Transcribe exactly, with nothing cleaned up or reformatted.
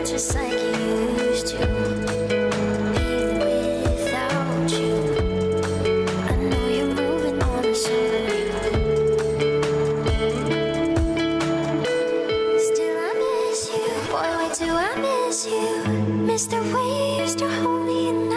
just like you used to. Being without you, I know you're moving on to something new. Still I miss you, boy, wait till I miss you. Miss the way you used to hold me in